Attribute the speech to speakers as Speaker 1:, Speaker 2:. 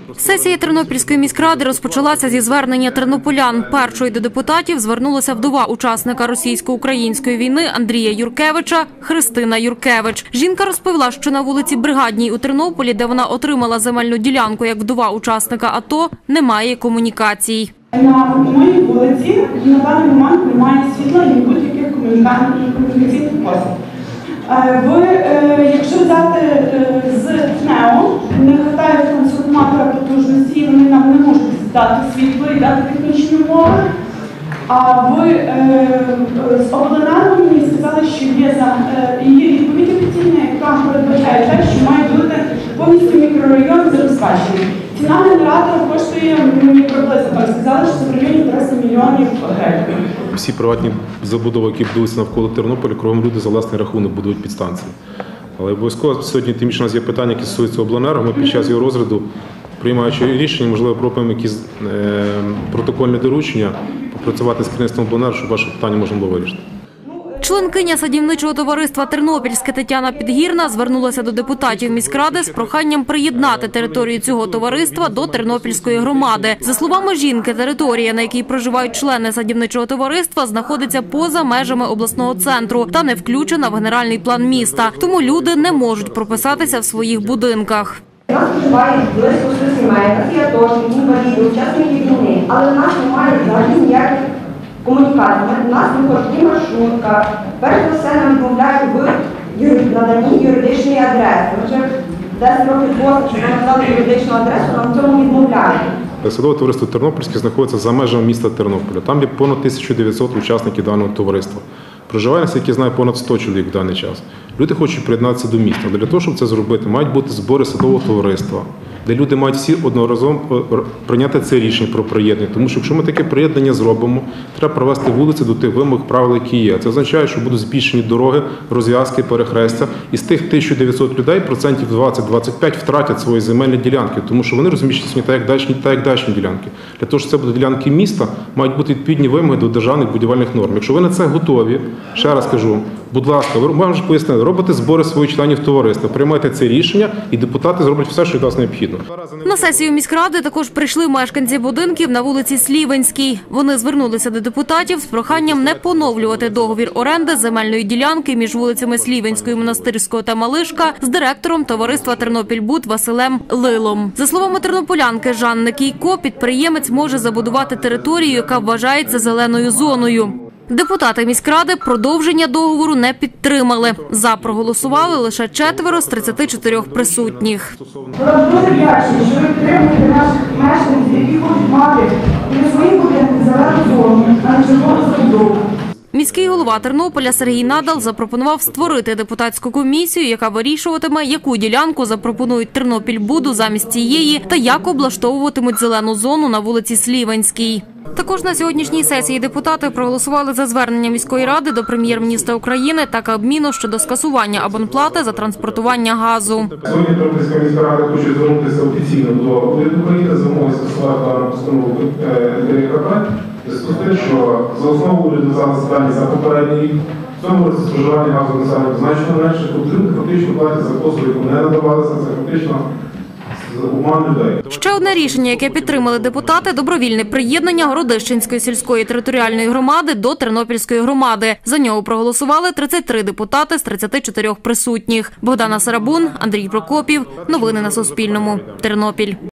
Speaker 1: Сесія Тернопільської міськради розпочалася зі звернення тернополян. Першою до депутатів звернулася вдова учасника російсько-української війни Андрія Юркевича Христина Юркевич. Жінка розповіла, що на вулиці Бригадній у Тернополі, де вона отримала земельну ділянку як вдова учасника АТО, немає комунікацій.
Speaker 2: На моїй вулиці на даний момент немає світла і будь-яких комунікаційних послуг. Якщо взяти з ТНЕО, не вистачає трансформатора потужності, і вони нам не можуть дати світло і дати технічні умови. А з обленерго мені сказали, що є відповідь офіційна, яка передбачає те, що має бути повністю мікрорайон забезпечений. Ціна генератора коштує мені приблизно, сказали, що це в районі 300 мільйонів гривень.
Speaker 3: Всі приватні забудови, які будуються навколо Тернополя, кругом люди за власний рахунок будують підстанції. Але обов'язково сьогодні, тим більше у нас є питання, які стосуються обленерго, ми під час його розгляду, приймаючи рішення, можливо, пропонуємо якісь протокольні доручення, попрацювати з керівництвом обленерго, щоб ваше питання можна було вирішити.
Speaker 1: Членкиня садівничого товариства «Тернопільське» Тетяна Підгірна звернулася до депутатів міськради з проханням приєднати територію цього товариства до Тернопільської громади. За словами жінки, територія, на якій проживають члени садівничого товариства, знаходиться поза межами обласного центру та не включена в генеральний план міста. Тому люди не можуть прописатися в своїх будинках.
Speaker 4: У нас проживає близько 100 сімей, такі атошники, інваліди, учасники війни, але в нас немає взагалі ніяких комунікацій. У нас виходить маршрутка. Перш за все нам відмовляють в наданні юридичної адреси. Вже 10 років тому, що нам надали юридичну адресу, нам в цьому відмовляють.
Speaker 3: Садове товариство «Тернопільське» знаходиться за межами міста Тернополя. Там є понад 1900 учасників даного товариства. Проживає, наскільки я знаю, понад 100 чоловік в даний час. Люди хочуть приєднатися до міста. Для того, щоб це зробити, мають бути збори садового товариства, де люди мають всі одноразово прийняти це рішення про приєднання. Тому що якщо ми таке приєднання зробимо, треба привести вулиці до тих вимог, правил, які є. Це означає, що будуть збільшені дороги, розв'язки, перехрестя. І з тих 1900 людей процентів 20-25 втратять свої земельні ділянки, тому що вони розміщені так, як дачні ділянки. Для того, щоб це будуть ділянки міста, мають бути відповідні вимоги до державних будівельних норм. Якщо ви на це готові, ще раз кажу, будь ласка, вам вже пояснили, робите збори своїх членів товариства, приймайте це рішення, і депутати зроблять все, що від вас необхідно.
Speaker 1: На сесію міськради також прийшли мешканці будинків на вулиці Слівенській. Вони звернулися до депутатів з проханням не поновлювати договір оренди земельної ділянки між вулицями Слівенської, Монастирського та Малишка з директором товариства «Тернопільбуд» Василем Лилом. За словами тернополянки Жанни Кійко, підприємець може забудувати територію, яка вважається зеленою зоною. Депутати міськради продовження договору не підтримали. За проголосували лише 4 з 34 присутніх.
Speaker 2: Дуже вдячні, що ви підтримуєте наших мешканців, які хочуть мати для своїх будинків зелену зону, а не червону забудову.
Speaker 1: Міський голова Тернополя Сергій Надал запропонував створити депутатську комісію, яка вирішуватиме, яку ділянку запропонують Тернопільбуду замість цієї та як облаштовуватимуть зелену зону на вулиці Слівенській. Також на сьогоднішній сесії депутати проголосували за звернення міської ради до прем'єр-міністра України та Кабміну щодо скасування абонплати за транспортування газу.
Speaker 5: Сьогодні Тернопільська міська рада хоче звернутися офіційно до уряду України за умови скасувати дану постанову ДКП. Зв'язку з тим, що за основу уряду взяли завдання за попередній рік, в цьому році споживання газу населення значно менше, тобто люди фактично платять за послуги, яку не надавалися, це фактично обман людей.
Speaker 1: Ще одне рішення, яке підтримали депутати – добровільне приєднання Городищенської сільської територіальної громади до Тернопільської громади. За нього проголосували 33 депутати з 34 присутніх. Богдана Сарабун, Андрій Прокопів. Новини на Суспільному. Тернопіль.